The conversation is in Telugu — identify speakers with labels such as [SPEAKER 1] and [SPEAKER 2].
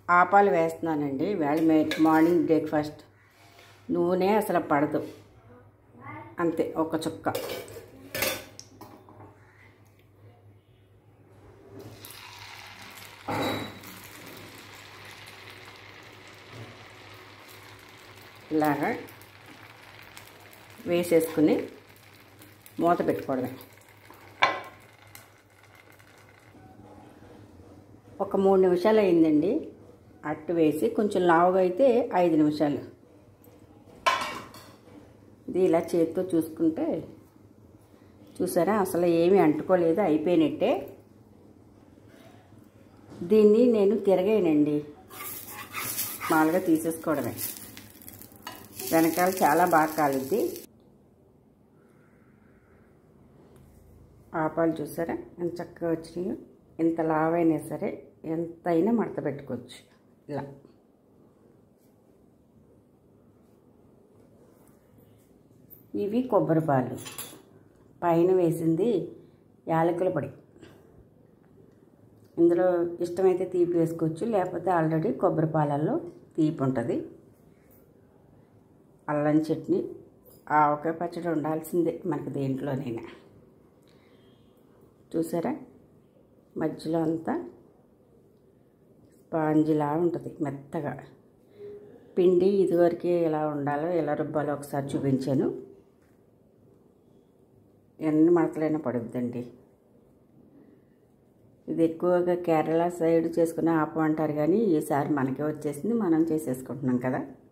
[SPEAKER 1] ఆపాలు వేస్తున్నానండి. వేళ మార్నింగ్ బ్రేక్ఫాస్ట్. నూనె అసలు పడదు, అంతే ఒక చుక్క. ఇలాగా వేసేసుకుని మూత పెట్టుకోవడమే. ఒక 3 నిమిషాలు అయిందండి. అట్టు వేసి కొంచెం లావుగా అయితే 5 నిమిషాలు. ఇది ఇలా చేతితో చూసుకుంటే చూసారా అసలు ఏమీ అంటుకోలేదు, అయిపోయినట్టే. దీన్ని నేను తిరగేనండి, మామూలుగా తీసేసుకోవడమే. వెనకాల చాలా బాగా కాలుద్ది. ఆపాలు చూసారా ఎంత చక్కగా వచ్చినాయో. ఎంత లావైనా సరే ఎంతైనా మడత పెట్టుకోవచ్చు ఇలా. ఇవి కొబ్బరి పాలు, పైన వేసింది యాలకుల పొడి. ఇందులో ఇష్టమైతే తీపి వేసుకోవచ్చు, లేకపోతే ఆల్రెడీ కొబ్బరి పాలల్లో తీపి ఉంటుంది. అల్లం చట్నీ, ఆవకాయ పచ్చడి ఉండాల్సిందే మనకి దేంట్లోనైనా. చూసారా మధ్యలో అంతా స్పాంజిలా ఉంటుంది మెత్తగా. పిండి ఇదివరకే ఎలా ఉండాలో ఎలా రుబ్బాలో ఒకసారి చూపించాను. ఎన్ని మడతలైనా పడుద్దండి. ఇది ఎక్కువగా కేరళ సైడ్ చేసుకునే ఆపం అంటారు, కానీ ఈసారి మనకే వచ్చేసింది, మనం చేసేసుకుంటున్నాం కదా.